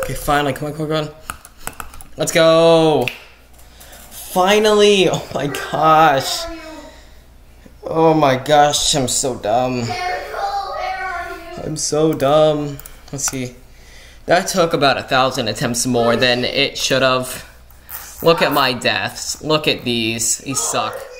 Okay, finally, come on. Let's go. Finally, oh my gosh. Oh my gosh, I'm so dumb. I'm so dumb. Let's see. That took about 1,000 attempts more than it should have. Look at my deaths. Look at these. These suck.